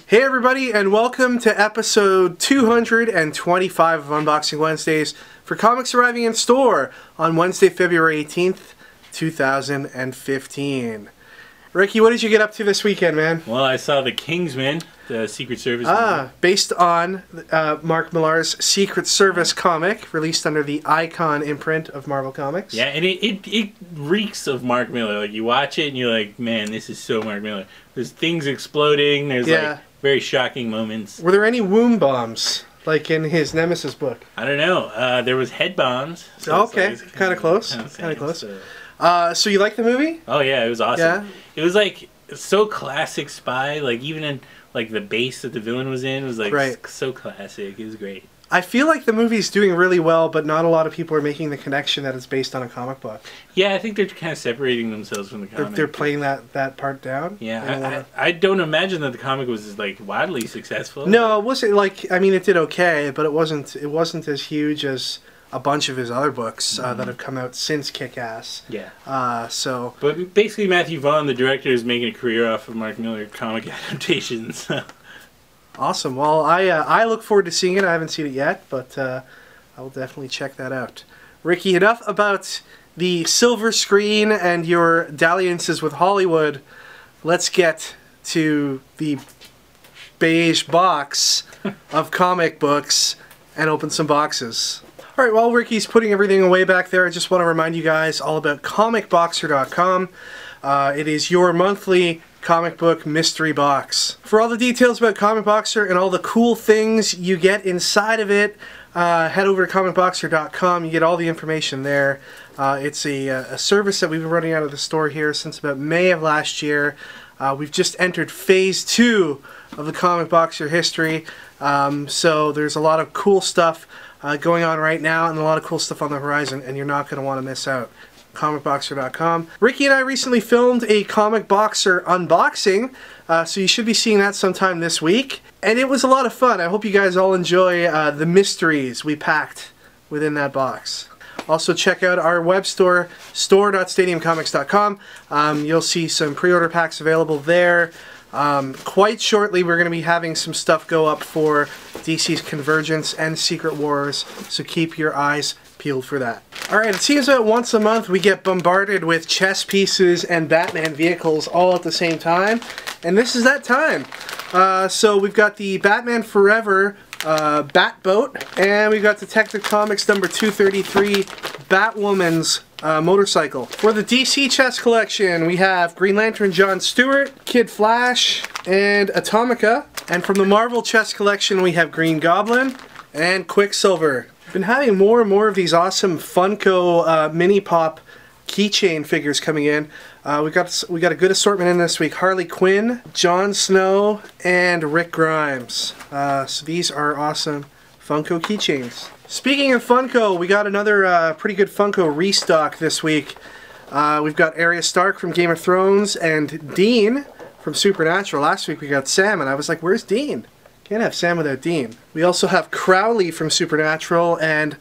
Hey everybody, and welcome to episode 225 of Unboxing Wednesdays for comics arriving in store on Wednesday, February 18th, 2015. Ricky, what did you get up to this weekend, man? Well, I saw The Kingsman, the Secret Service movie. Based on Mark Millar's Secret Service comic, released under the Icon imprint of Marvel Comics. Yeah, and it reeks of Mark Millar. Like, you watch it and you're like, man, this is so Mark Millar. There's things exploding, there's like very shocking moments. Were there any womb bombs, like in his Nemesis book? I don't know. There was head bombs. So okay, kind of close. Kind of close. So you like the movie? Oh yeah, it was awesome. Yeah? It was like so classic spy. Like even in like the base that the villain was in was like so classic. It was great. I feel like the movie's doing really well, but not a lot of people are making the connection that it's based on a comic book. Yeah, I think they're kind of separating themselves from the comic. They're playing that part down. Yeah, I don't imagine that the comic was like wildly successful. No, it wasn't. Like, I mean, it did okay, but it wasn't as huge as a bunch of his other books that have come out since Kick-Ass. Yeah. But basically, Matthew Vaughn, the director, is making a career off of Mark Millar comic adaptations. Awesome. Well, I look forward to seeing it. I haven't seen it yet, but I will definitely check that out. Ricky, enough about the silver screen and your dalliances with Hollywood. Let's get to the beige box of comic books and open some boxes. Alright, while Ricky's putting everything away back there, I just want to remind you guys all about ComicBoxer.com. It is your monthly comic book mystery box. For all the details about Comic Boxer and all the cool things you get inside of it, head over to ComicBoxer.com. You get all the information there. It's a service that we've been running out of the store here since about May of last year. We've just entered phase 2 of the Comic Boxer history, so there's a lot of cool stuff going on right now and a lot of cool stuff on the horizon, and you're not going to want to miss out. ComicBoxer.com. Ricky and I recently filmed a Comic Boxer unboxing, so you should be seeing that sometime this week. And it was a lot of fun. I hope you guys all enjoy the mysteries we packed within that box. Also check out our web store, store.stadiumcomics.com. You'll see some pre-order packs available there. Quite shortly we're going to be having some stuff go up for DC's Convergence and Secret Wars, so keep your eyes peeled for that. Alright, it seems that once a month we get bombarded with chess pieces and Batman vehicles all at the same time, and this is that time. So we've got the Batman Forever Batboat, and we've got Detective Comics number 233 Batwoman's motorcycle. For the DC chess collection, we have Green Lantern John Stewart, Kid Flash, and Atomica. And from the Marvel chess collection, we have Green Goblin and Quicksilver. We've been having more and more of these awesome Funko Mini Pop keychain figures coming in. We got a good assortment in this week. Harley Quinn, Jon Snow, and Rick Grimes. So these are awesome Funko keychains. Speaking of Funko, we got another pretty good Funko restock this week. We've got Arya Stark from Game of Thrones and Dean from Supernatural. Last week we got Sam, and I was like, where's Dean? Can't have Sam without Dean. We also have Crowley from Supernatural and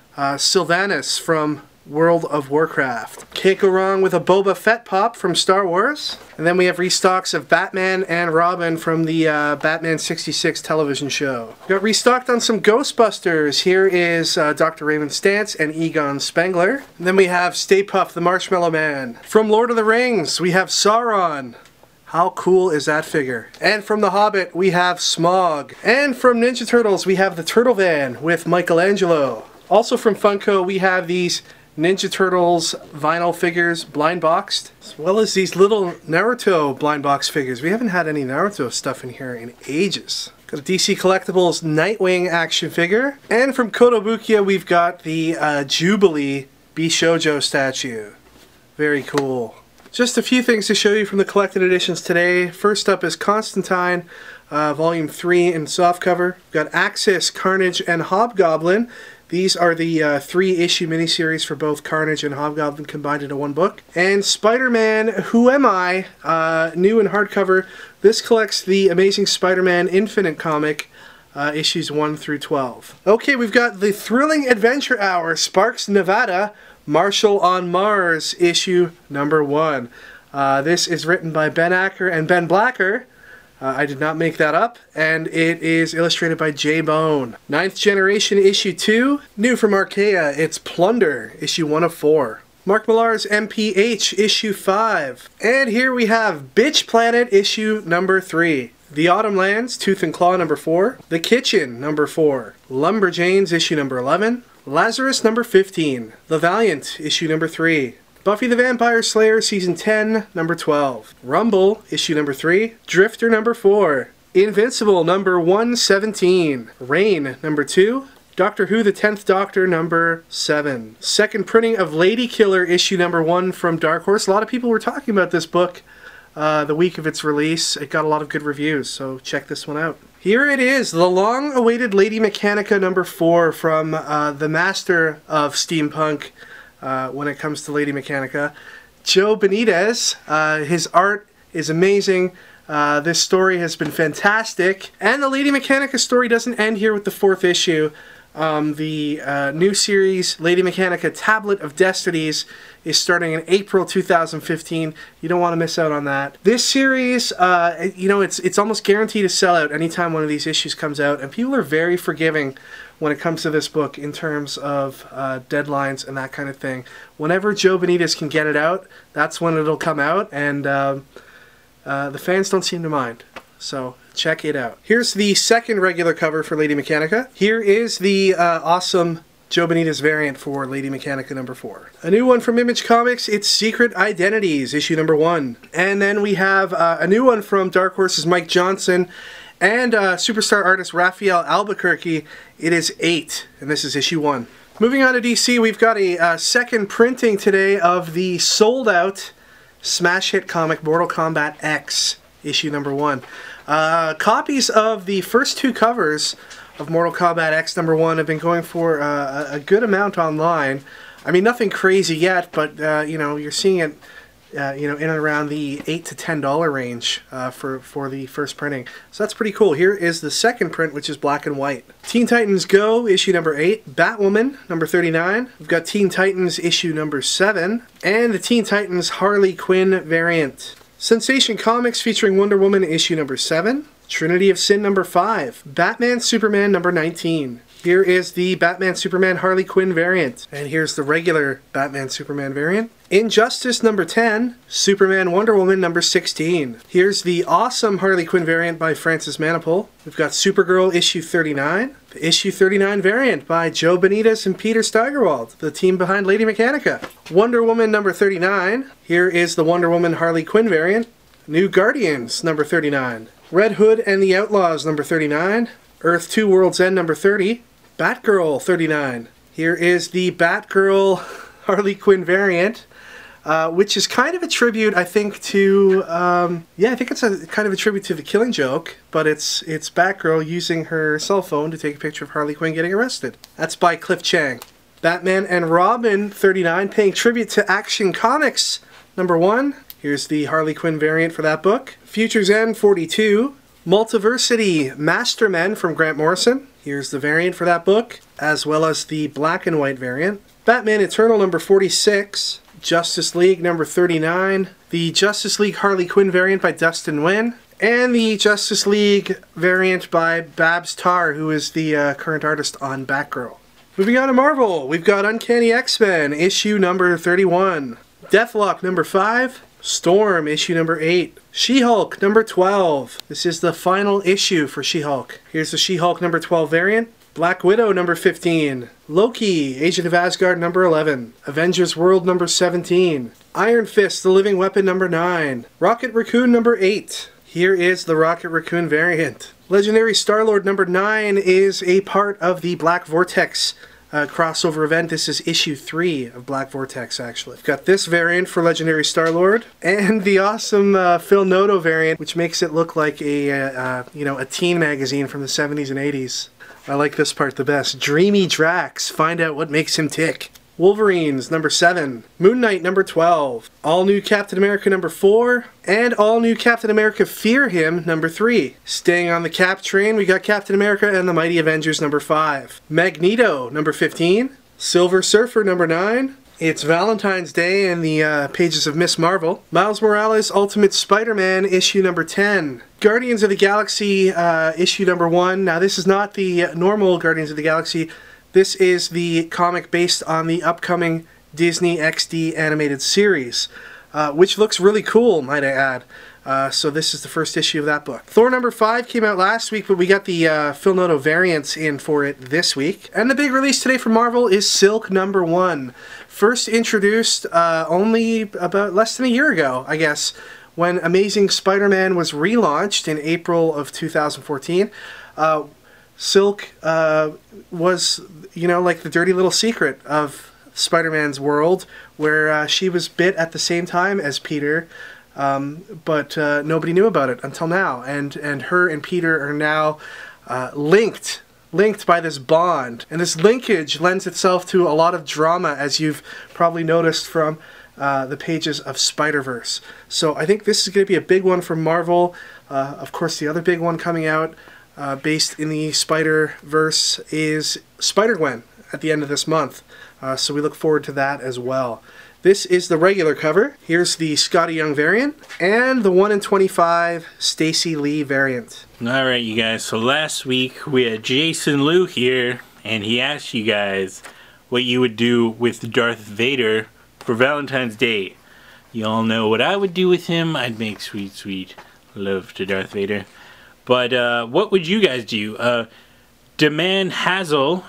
Sylvanas from World of Warcraft. Can't go wrong with a Boba Fett pop from Star Wars. And then we have restocks of Batman and Robin from the Batman 66 television show. We got restocked on some Ghostbusters. Here is Dr. Raymond Stantz and Egon Spengler. And then we have Stay Puft the Marshmallow Man. From Lord of the Rings, we have Sauron. How cool is that figure? And from The Hobbit, we have Smaug. And from Ninja Turtles, we have the Turtle Van with Michelangelo. Also from Funko, we have these Ninja Turtles vinyl figures blind boxed, as well as these little Naruto blind box figures. We haven't had any Naruto stuff in here in ages. Got a DC Collectibles Nightwing action figure. And from Kotobukiya, we've got the Jubilee Bishojo statue. Very cool. Just a few things to show you from the collected editions today. First up is Constantine, Volume 3 in softcover. We've got Axis, Carnage, and Hobgoblin. These are the 3-issue miniseries for both Carnage and Hobgoblin combined into one book. And Spider-Man, Who Am I? New in hardcover. This collects the Amazing Spider-Man Infinite comic, issues 1 through 12. Okay, we've got the Thrilling Adventure Hour, Sparks, Nevada, Marshall on Mars, issue number 1. This is written by Ben Acker and Ben Blacker. I did not make that up, and it is illustrated by J Bone. 9th Generation issue 2, new from Archaea, it's Plunder, issue 1 of 4. Mark Millar's MPH issue 5. And here we have Bitch Planet issue number 3. The Autumn Lands, Tooth and Claw number 4. The Kitchen number 4. Lumberjanes issue number 11. Lazarus number 15. The Valiant issue number 3. Buffy the Vampire Slayer season 10 number 12. Rumble issue number 3. Drifter number 4. Invincible number 117. Rain number 2. Doctor Who the 10th Doctor number 7. Second printing of Lady Killer issue number 1 from Dark Horse. A lot of people were talking about this book the week of its release. It got a lot of good reviews, so check this one out. Here it is, the long-awaited Lady Mechanika number 4 from the master of steampunk when it comes to Lady Mechanika, Joe Benitez. His art is amazing. This story has been fantastic. And the Lady Mechanika story doesn't end here with the 4th issue. The new series, Lady Mechanika Tablet of Destinies, is starting in April 2015. You don't want to miss out on that. This series, you know, it's almost guaranteed to sell out anytime one of these issues comes out, and people are very forgiving when it comes to this book in terms of deadlines and that kind of thing. Whenever Joe Benitez can get it out, that's when it'll come out, and the fans don't seem to mind. So check it out. Here's the second regular cover for Lady Mechanika. Here is the awesome Joe Benitez variant for Lady Mechanika number 4. A new one from Image Comics, it's Secret Identities, issue number 1. And then we have a new one from Dark Horse's Mike Johnson and superstar artist Raphael Albuquerque. It is 8, and this is issue 1. Moving on to DC, we've got a second printing today of the sold-out smash hit comic Mortal Kombat X, issue number 1. Copies of the first 2 covers of Mortal Kombat X number 1 have been going for a good amount online. I mean, nothing crazy yet, but you know, you're seeing it you know, in and around the $8 to $10 range for the first printing. So that's pretty cool. Here is the second print, which is black and white. Teen Titans Go, issue number 8. Batwoman, number 39. We've got Teen Titans issue number 7. And the Teen Titans Harley Quinn variant. Sensation Comics featuring Wonder Woman issue number 7. Trinity of Sin number 5. Batman Superman number 19. Here is the Batman Superman Harley Quinn variant. And here's the regular Batman Superman variant. Injustice number 10. Superman Wonder Woman number 16. Here's the awesome Harley Quinn variant by Francis Manapul. We've got Supergirl issue 39. The issue 39 variant by Joe Benitez and Peter Steigerwald, the team behind Lady Mechanika. Wonder Woman number 39. Here is the Wonder Woman Harley Quinn variant. New Guardians number 39. Red Hood and the Outlaws number 39. Earth 2 World's End number 30. Batgirl 39. Here is the Batgirl Harley Quinn variant, which is kind of a tribute, I think, to yeah, I think it's a kind of a tribute to The Killing Joke, but it's Batgirl using her cell phone to take a picture of Harley Quinn getting arrested. That's by Cliff Chang. Batman and Robin 39, paying tribute to Action Comics number 1. Here's the Harley Quinn variant for that book. Future's End 42. Multiversity Mastermen from Grant Morrison. Here's the variant for that book, as well as the black and white variant. Batman Eternal number 46. Justice League number 39. The Justice League Harley Quinn variant by Dustin Nguyen. And the Justice League variant by Babs Tarr, who is the current artist on Batgirl. Moving on to Marvel, we've got Uncanny X-Men issue number 31. Deathlock number 5. Storm, issue number 8. She-Hulk, number 12. This is the final issue for She-Hulk. Here's the She-Hulk number 12 variant. Black Widow, number 15. Loki, Agent of Asgard, number 11. Avengers World, number 17. Iron Fist, the Living Weapon, number 9. Rocket Raccoon, number 8. Here is the Rocket Raccoon variant. Legendary Star-Lord, number 9 is a part of the Black Vortex crossover event. This is issue 3 of Black Vortex, actually. We've got this variant for Legendary Star-Lord, and the awesome Phil Noto variant, which makes it look like a you know, a teen magazine from the 70s and 80s. I like this part the best. Dreamy Drax, find out what makes him tick. Wolverines, number 7. Moon Knight, number 12. All New Captain America, number 4. And All New Captain America Fear Him, number 3. Staying on the Cap train, we got Captain America and the Mighty Avengers, number 5. Magneto, number 15. Silver Surfer, number 9. It's Valentine's Day in the pages of Miss Marvel. Miles Morales Ultimate Spider-Man issue number 10. Guardians of the Galaxy issue number 1. Now this is not the normal Guardians of the Galaxy. This is the comic based on the upcoming Disney XD animated series, which looks really cool, might I add. So this is the first issue of that book. Thor number 5 came out last week, but we got the Phil Noto variants in for it this week. And the big release today from Marvel is Silk number 1. First introduced only about less than a year ago, I guess, when Amazing Spider-Man was relaunched in April of 2014. Silk was, you know, like the dirty little secret of Spider-Man's world, where she was bit at the same time as Peter, but nobody knew about it until now, and her and Peter are now linked by this bond, and this linkage lends itself to a lot of drama, as you've probably noticed from the pages of Spider-Verse. So I think this is going to be a big one for Marvel. Of course, the other big one coming out based in the Spider-Verse is Spider-Gwen at the end of this month. So we look forward to that as well. This is the regular cover. Here's the Scotty Young variant and the 1 in 25 Stacy Lee variant. Alright, you guys, so last week we had Jason Liu here, and he asked you guys what you would do with Darth Vader for Valentine's Day. You all know what I would do with him. I'd make sweet, sweet love to Darth Vader. But what would you guys do? D-Man Hazel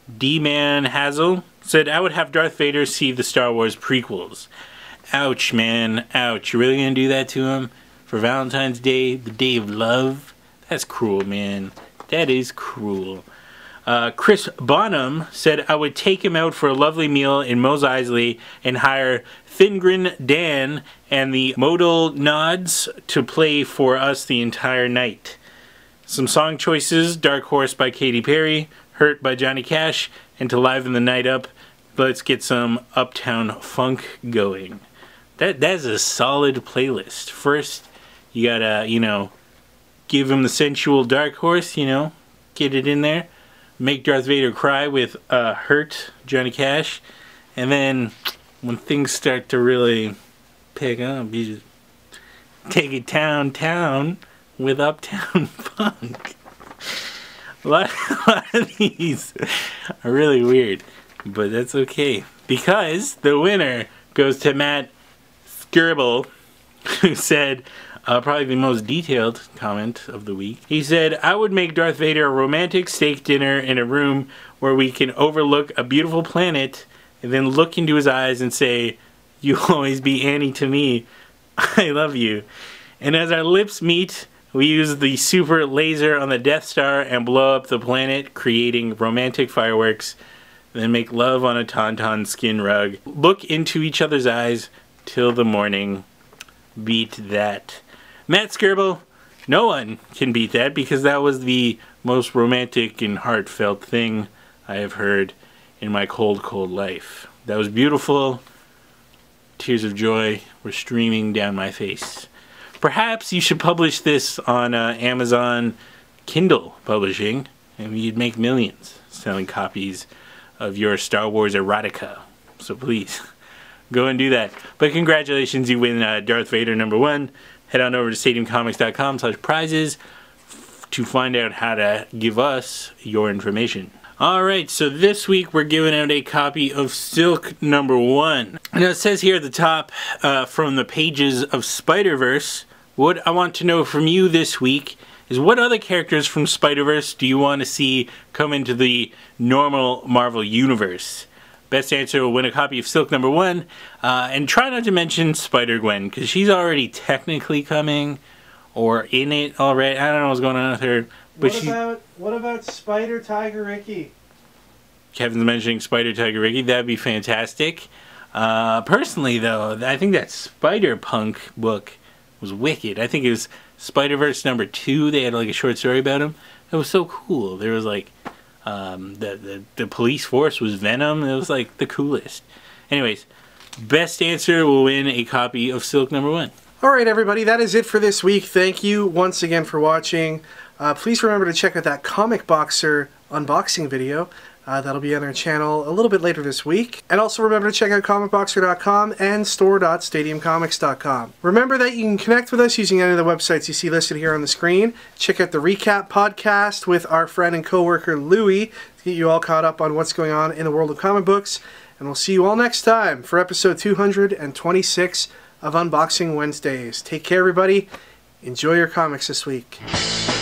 said, I would have Darth Vader see the Star Wars prequels. Ouch, man. Ouch. You're really going to do that to him for Valentine's Day, the day of love? That's cruel, man. That is cruel. Chris Bonham said, I would take him out for a lovely meal in Mos Eisley and hire Thingrin Dan and the Modal Nods to play for us the entire night. Some song choices: Dark Horse by Katy Perry, Hurt by Johnny Cash, and to liven the night up, let's get some Uptown Funk going. That's a solid playlist. First, you gotta, you know, give him the sensual Dark Horse, you know, get it in there. Make Darth Vader cry with Hurt, Johnny Cash. And then, when things start to really pick up, you just take it town with Uptown Funk. A lot of these are really weird, but that's okay, because the winner goes to Matt Skirble, who said, probably the most detailed comment of the week. He said, I would make Darth Vader a romantic steak dinner in a room where we can overlook a beautiful planet, and then look into his eyes and say, you'll always be Annie to me. I love you. And as our lips meet, we use the super laser on the Death Star and blow up the planet, creating romantic fireworks, then make love on a Tauntaun skin rug. Look into each other's eyes till the morning. Beat that. Matt Skirble, no one can beat that, because that was the most romantic and heartfelt thing I have heard in my cold, cold life. That was beautiful. Tears of joy were streaming down my face. Perhaps you should publish this on Amazon Kindle Publishing, and you'd make millions selling copies of your Star Wars erotica. So please, go and do that. But congratulations, you win Darth Vader number 1. Head on over to stadiumcomics.com/prizes to find out how to give us your information. Alright, so this week we're giving out a copy of Silk number 1. Now it says here at the top, from the pages of Spider-Verse, what I want to know from you this week is, what other characters from Spider-Verse do you want to see come into the normal Marvel Universe? Best answer will win a copy of Silk number 1. And try not to mention Spider-Gwen, because she's already technically coming, or in it already. I don't know what's going on with her. But what about Spider Tiger Ricky? Kevin's mentioning Spider Tiger Ricky. That'd be fantastic. Personally, though, I think that Spider-Punk book was wicked. I think it was Spider-Verse number 2. They had like a short story about him. It was so cool. There was like the police force was Venom. It was like the coolest. Anyways, best answer will win a copy of Silk number 1. Alright everybody, that is it for this week. Thank you once again for watching. Please remember to check out that Comic Boxer unboxing video. That'll be on our channel a little bit later this week. And also remember to check out comicboxer.com and store.stadiumcomics.com. Remember that you can connect with us using any of the websites you see listed here on the screen. Check out the Recap podcast with our friend and co-worker Louie to get you all caught up on what's going on in the world of comic books. And we'll see you all next time for episode 226 of Unboxing Wednesdays. Take care, everybody. Enjoy your comics this week.